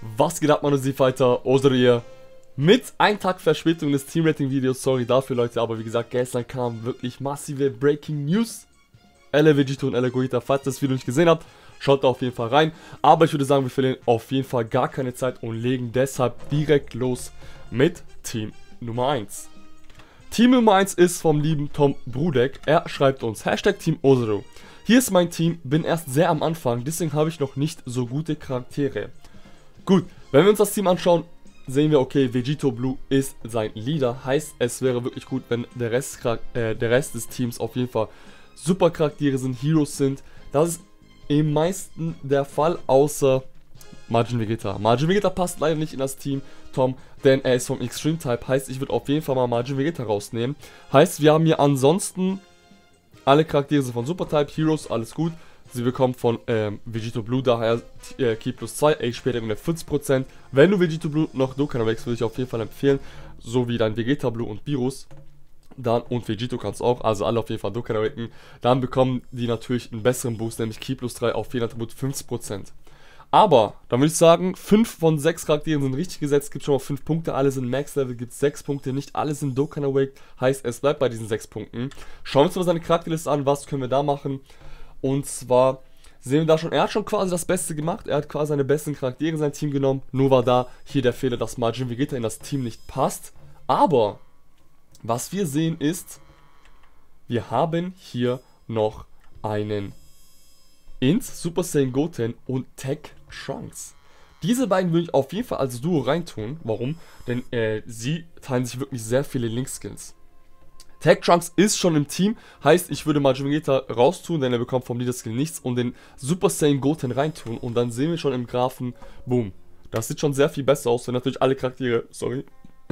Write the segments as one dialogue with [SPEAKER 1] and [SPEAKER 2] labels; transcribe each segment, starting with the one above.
[SPEAKER 1] Was geht ab, meine Z-Fighter? Ozero hier. Mit einem Tag Verspätung des Team-Rating-Videos. Sorry dafür, Leute. Aber wie gesagt, gestern kam wirklich massive Breaking News. LR Vegito und LR Gogeta. Falls ihr das Video nicht gesehen habt, schaut da auf jeden Fall rein. Aber ich würde sagen, wir verlieren auf jeden Fall gar keine Zeit und legen deshalb direkt los mit Team Nummer 1. Team Nummer 1 ist vom lieben Tom Brudek. Er schreibt uns, Hashtag Team Ozero. Hier ist mein Team, bin erst sehr am Anfang, deswegen habe ich noch nicht so gute Charaktere. Gut, wenn wir uns das Team anschauen, sehen wir, okay, Vegito Blue ist sein Leader. Heißt, es wäre wirklich gut, wenn der Rest des Teams auf jeden Fall super Charaktere sind, Heroes sind. Das ist im meisten der Fall, außer Majin Vegeta. Majin Vegeta passt leider nicht in das Team, Tom, denn er ist vom Extreme Type. Heißt, ich würde auf jeden Fall mal Majin Vegeta rausnehmen. Heißt, wir haben hier ansonsten alle Charaktere sind von Super Type, Heroes, alles gut. Sie bekommt von Vegito Blue daher Ki plus 2, HP-Deckung der 40%. Wenn du Vegito Blue noch Dokkan wächst, würde ich auf jeden Fall empfehlen. So wie dein Vegeta Blue und Beerus. Dann und Vegito kannst du auch, also alle auf jeden Fall Dokkan wecken. Dann bekommen die natürlich einen besseren Boost, nämlich Ki plus 3 auf jeden Attribut 50%. Aber, dann würde ich sagen, 5 von 6 Charakteren sind richtig gesetzt, gibt schon mal 5 Punkte, alle sind Max-Level, gibt 6 Punkte, nicht alle sind Dokkan Awake, heißt es bleibt bei diesen 6 Punkten. Schauen wir uns mal seine Charakterliste an, was können wir da machen. Und zwar sehen wir da schon, er hat schon quasi das Beste gemacht, er hat quasi seine besten Charaktere in sein Team genommen, nur war da hier der Fehler, dass Majin Vegeta in das Team nicht passt. Aber, was wir sehen ist, wir haben hier noch einen Ins, Super Saiyan Goten und Tech Trunks. Diese beiden würde ich auf jeden Fall als Duo reintun. Warum? Denn sie teilen sich wirklich sehr viele Link-Skills. Tech Trunks ist schon im Team, heißt, ich würde Majin Vegeta raustun, denn er bekommt vom Leader-Skill nichts und den Super Saiyan Goten reintun und dann sehen wir schon im Graphen, boom. Das sieht schon sehr viel besser aus, wenn natürlich alle Charaktere, sorry,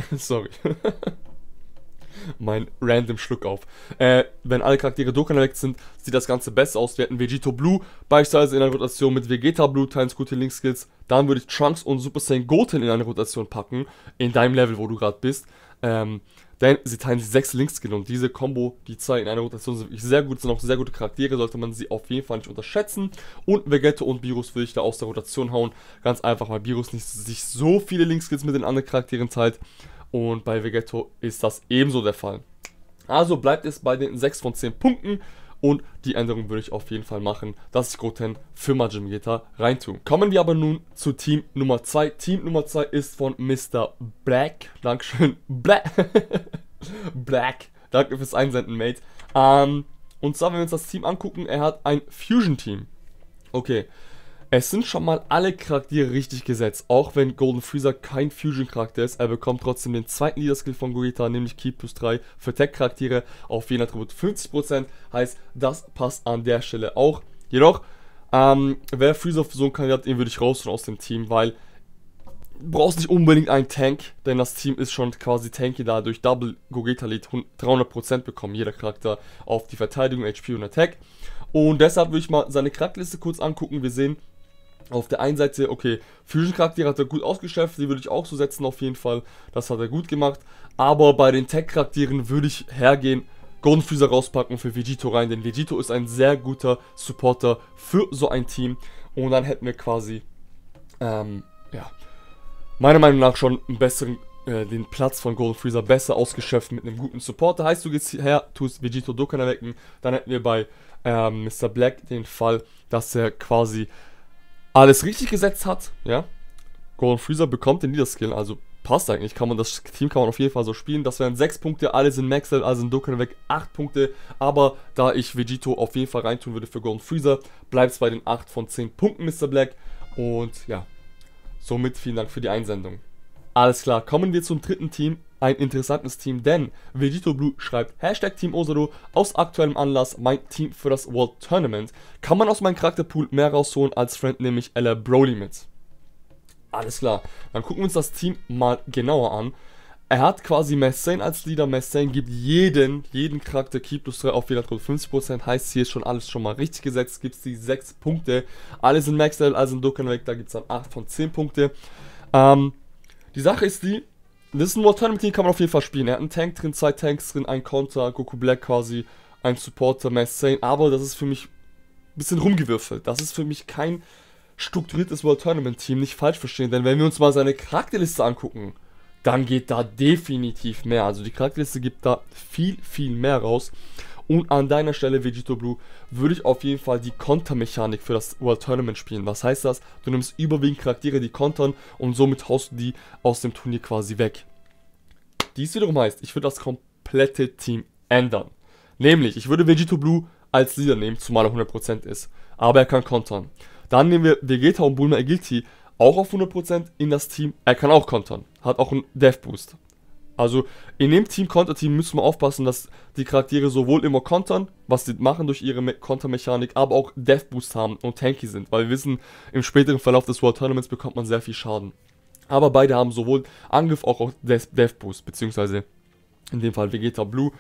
[SPEAKER 1] mein random Schluck auf. Wenn alle Charaktere Dokkan weg sind, sieht das Ganze besser aus. Wir hätten Vegito Blue beispielsweise in einer Rotation mit Vegeta Blue, teils gute Link-Skills. Dann würde ich Trunks und Super Saiyan Goten in eine Rotation packen, in deinem Level, wo du gerade bist. Denn sie teilen sich 6 Link-Skill und diese Combo, die 2 in einer Rotation sind wirklich sehr gut, sind auch sehr gute Charaktere, sollte man sie auf jeden Fall nicht unterschätzen. Und Vegeta und Beerus würde ich da aus der Rotation hauen. Ganz einfach, weil Beerus nicht sich so viele Link-Skills mit den anderen Charakteren teilt. Und bei Vegeto ist das ebenso der Fall. Also bleibt es bei den 6 von 10 Punkten. Und die Änderung würde ich auf jeden Fall machen, dass ich Goten für Majin Vegeta reintue. Kommen wir aber nun zu Team Nummer 2. Team Nummer 2 ist von Mr. Black. Dankeschön. Black. Danke fürs Einsenden, Mate. Und zwar, wenn wir uns das Team angucken, er hat ein Fusion-Team. Okay. Es sind schon mal alle Charaktere richtig gesetzt, auch wenn Golden Freezer kein Fusion-Charakter ist, er bekommt trotzdem den zweiten Leader-Skill von Gogeta, nämlich Ki plus 3 für Tech-Charaktere auf jeden Attribut 50%, heißt, das passt an der Stelle auch. Jedoch, wer Freezer für so einen Kandidat, den würde ich rausholen aus dem Team, weil du brauchst nicht unbedingt einen Tank, denn das Team ist schon quasi tanky, da durch Double Gogeta Lead 300% bekommen jeder Charakter auf die Verteidigung, HP und Attack. Und deshalb würde ich mal seine Charakterliste kurz angucken, wir sehen, auf der einen Seite, okay, Fusion-Charaktere hat er gut ausgeschöpft, die würde ich auch so setzen auf jeden Fall, das hat er gut gemacht, aber bei den Tech-Charakteren würde ich hergehen, Golden Freezer rauspacken für Vegito rein, denn Vegito ist ein sehr guter Supporter für so ein Team und dann hätten wir quasi, ja, meiner Meinung nach schon einen besseren, den Platz von Golden Freezer besser ausgeschöpft mit einem guten Supporter, heißt, du gehst her, tust Vegito Dokkan erwecken, dann hätten wir bei Mr. Black den Fall, dass er quasi alles richtig gesetzt hat, ja. Golden Freezer bekommt den Leader-Skill, also passt eigentlich, das Team kann man auf jeden Fall so spielen. Das wären 6 Punkte, alle sind Max-Level, alle sind Dokkan weg, 8 Punkte. Aber da ich Vegito auf jeden Fall reintun würde für Golden Freezer, bleibt es bei den 8 von 10 Punkten, Mr. Black. Und ja, somit vielen Dank für die Einsendung. Alles klar, kommen wir zum dritten Team. Ein interessantes Team, denn Vegito Blue schreibt Hashtag Team Ozero aus aktuellem Anlass mein Team für das World Tournament. Kann man aus meinem Charakterpool mehr rausholen als Friend, nämlich LR Broly mit. Alles klar, dann gucken wir uns das Team mal genauer an. Er hat quasi Messane als Leader, Messane gibt jeden Charakter Ki plus 3 auf jeden Fall 50%, heißt hier ist schon alles schon mal richtig gesetzt, gibt es die 6 Punkte. Alle sind Max Level, also sind Dokkan weg, da gibt es dann 8 von 10 Punkte. Die Sache ist die, das ist ein World Tournament Team, kann man auf jeden Fall spielen. Er hat einen Tank drin, 2 Tanks drin, ein Counter, Goku Black quasi, ein Supporter, Messane, aber das ist für mich ein bisschen rumgewürfelt. Das ist für mich kein strukturiertes World Tournament Team, nicht falsch verstehen, denn wenn wir uns mal seine Charakterliste angucken, dann geht da definitiv mehr. Also die Charakterliste gibt da viel, viel mehr raus. Und an deiner Stelle, Vegito Blue, würde ich auf jeden Fall die Kontermechanik für das World Tournament spielen. Was heißt das? Du nimmst überwiegend Charaktere, die kontern und somit haust du die aus dem Turnier quasi weg. Dies wiederum heißt, ich würde das komplette Team ändern. Nämlich, ich würde Vegito Blue als Leader nehmen, zumal er 100% ist. Aber er kann kontern. Dann nehmen wir Vegeta und Bulma Agility auch auf 100% in das Team. Er kann auch kontern. Hat auch einen Death Boost. Also in dem Team-Konter-Team müssen wir aufpassen, dass die Charaktere sowohl immer kontern, was sie machen durch ihre Kontermechanik, aber auch Death Boost haben und tanky sind. Weil wir wissen, im späteren Verlauf des World Tournaments bekommt man sehr viel Schaden. Aber beide haben sowohl Angriff als auch Death Boost, beziehungsweise in dem Fall Vegeta Blue.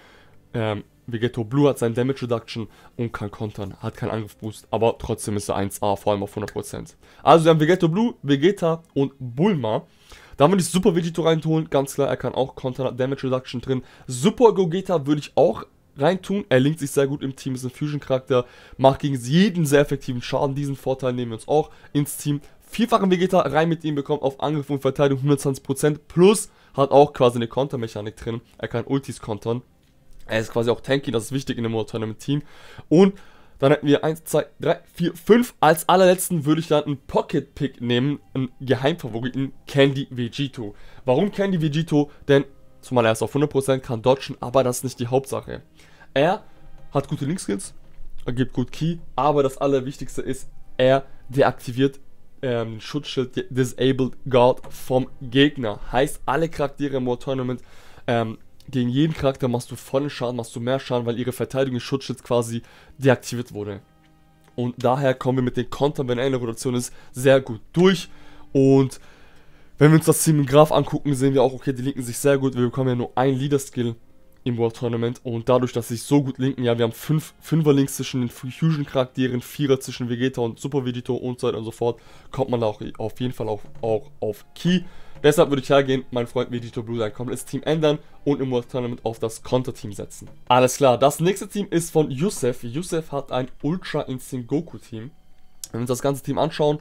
[SPEAKER 1] Vegeta Blue hat seinen Damage Reduction und kann kontern, hat keinen Angriff-Boost, aber trotzdem ist er 1A, vor allem auf 100%. Also wir haben Vegeta Blue, Vegeta und Bulma. Da würde ich Super Vegito reintun, ganz klar, er kann auch kontern, hat Damage Reduction drin. Super Gogeta würde ich auch reintun, er linkt sich sehr gut im Team, ist ein Fusion-Charakter, macht gegen jeden sehr effektiven Schaden, diesen Vorteil nehmen wir uns auch ins Team. Vierfachen Vegeta rein mit ihm, bekommt auf Angriff und Verteidigung 120%, plus hat auch quasi eine Kontermechanik drin, er kann Ultis kontern. Er ist quasi auch tanky, das ist wichtig in einem World Tournament Team. Und dann hätten wir 1, 2, 3, 4, 5. Als allerletzten würde ich dann einen Pocket Pick nehmen, einen Geheimfavoriten, Candy Vegito. Warum Candy Vegito? Denn zumal er ist auf 100%, kann dodgen, aber das ist nicht die Hauptsache. Er hat gute Link-Skills, er gibt gut Key, aber das Allerwichtigste ist, er deaktiviert den Schutzschild Disabled Guard vom Gegner. Heißt, alle Charaktere im World Tournament gegen jeden Charakter machst du vollen Schaden, machst du mehr Schaden, weil ihre Verteidigung des Schutzschilds quasi deaktiviert wurde. Und daher kommen wir mit den Kontern, wenn er in der Rotation ist, sehr gut durch. Und wenn wir uns das Team im Graph angucken, sehen wir auch, okay, die linken sich sehr gut. Wir bekommen ja nur einen Leader-Skill im World Tournament. Und dadurch, dass sie sich so gut linken, ja, wir haben 5er-Links zwischen den Fusion-Charakteren, 4er zwischen Vegeta und Super Vegito und so weiter und so fort, kommt man da auch auf jeden Fall auch auf Key. Deshalb würde ich hergehen, mein Freund Vegito Blue sein komplettes Team ändern und im World Tournament auf das Konter-Team setzen. Alles klar, das nächste Team ist von Yusef. Yusef hat ein Ultra Instinct Goku Team. Wenn wir uns das ganze Team anschauen,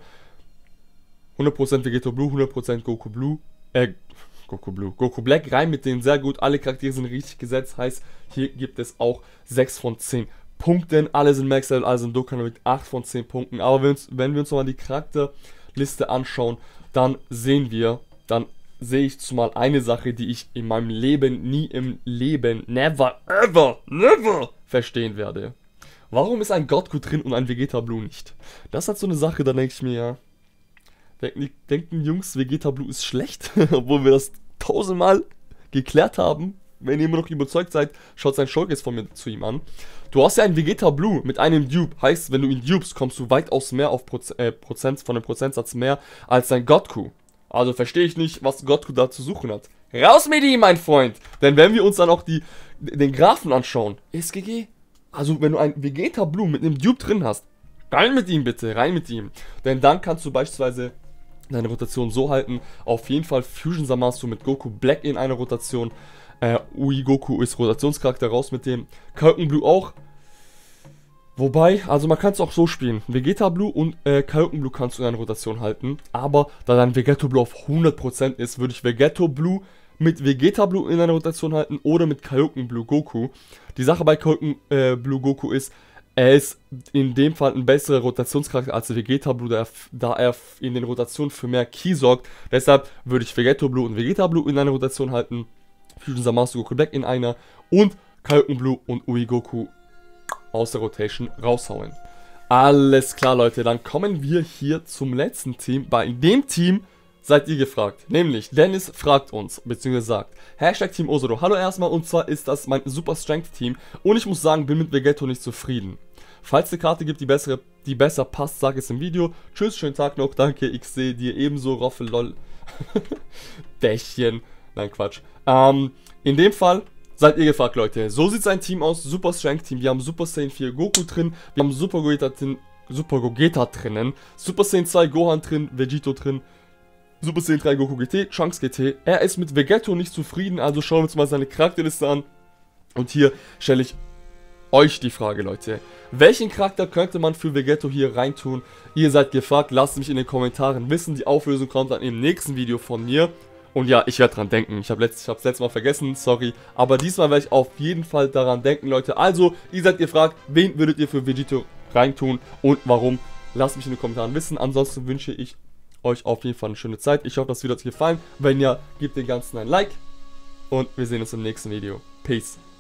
[SPEAKER 1] 100% Vegeta Blue, 100% Goku Black rein mit denen sehr gut. Alle Charaktere sind richtig gesetzt, heißt, hier gibt es auch 6 von 10 Punkten. Alle sind Max Level, alle sind Dokkan mit 8 von 10 Punkten. Aber wenn wir uns nochmal die Charakterliste anschauen, dann sehe ich zumal eine Sache, die ich in meinem Leben nie im Leben, never verstehen werde. Warum ist ein Goku drin und ein Vegeta Blue nicht? Das hat so eine Sache, da denke ich mir, ja, denken Jungs, Vegeta Blue ist schlecht, obwohl wir das 1000-mal geklärt haben. Wenn ihr immer noch überzeugt seid, schaut sein Showcase von mir zu ihm an. Du hast ja einen Vegeta Blue mit einem Dupe. Heißt, wenn du ihn dupest, kommst du weitaus mehr auf von dem Prozentsatz mehr als dein Goku. Also verstehe ich nicht, was Goku da zu suchen hat. Raus mit ihm, mein Freund! Denn wenn wir uns dann auch den Graphen anschauen, SGG, also wenn du einen Vegeta Blue mit einem Dupe drin hast, rein mit ihm bitte, rein mit ihm. Denn dann kannst du beispielsweise deine Rotation so halten, auf jeden Fall Fusion Zamasu mit Goku Black in einer Rotation. Ui Goku ist Rotationscharakter, raus mit dem. Kaioken Blue auch. Wobei, also man kann es auch so spielen. Vegeta Blue und Kaioken Blue kannst du in einer Rotation halten. Aber da dein Vegeta Blue auf 100% ist, würde ich Vegeta Blue mit Vegeta Blue in einer Rotation halten oder mit Kaioken Blue Goku. Die Sache bei Kaioken Blue Goku ist, er ist in dem Fall ein besserer Rotationscharakter als Vegeta Blue, da er in den Rotationen für mehr Key sorgt. Deshalb würde ich Vegeta Blue und Vegeta Blue in einer Rotation halten. Fusion Zamasu Goku Black in einer und Kaioken Blue und Ui Goku aus der Rotation raushauen. Alles klar, Leute, dann kommen wir hier zum letzten Team. Bei dem Team seid ihr gefragt, nämlich Dennis fragt uns, beziehungsweise sagt, Hashtag Team Osoro, hallo erstmal, und zwar ist das mein Super Strength Team und ich muss sagen, bin mit Vegeto nicht zufrieden. Falls es eine Karte gibt, die besser passt, sag es im Video. Tschüss, schönen Tag noch, danke, ich sehe dir ebenso, Roffel, lol. Dächchen, nein, Quatsch. In dem Fall seid ihr gefragt, Leute. So sieht sein Team aus, Super Strength Team. Wir haben Super Saiyan 4 Goku drin, wir haben Super Gogeta drinnen, Super Saiyan 2 Gohan drin, Vegito drin, Super Saiyan 3 Goku GT, Trunks GT. Er ist mit Vegeto nicht zufrieden, also schauen wir uns mal seine Charakterliste an. Und hier stelle ich euch die Frage, Leute. Welchen Charakter könnte man für Vegetto hier reintun? Ihr seid gefragt, lasst mich in den Kommentaren wissen. Die Auflösung kommt dann im nächsten Video von mir. Und ja, ich werde dran denken. Ich habe letztes Mal vergessen, sorry. Aber diesmal werde ich auf jeden Fall daran denken, Leute. Also, ihr seid gefragt, wen würdet ihr für Vegetto reintun und warum? Lasst mich in den Kommentaren wissen. Ansonsten wünsche ich euch auf jeden Fall eine schöne Zeit. Ich hoffe, das Video hat euch gefallen. Wenn ja, gebt dem Ganzen ein Like. Und wir sehen uns im nächsten Video. Peace.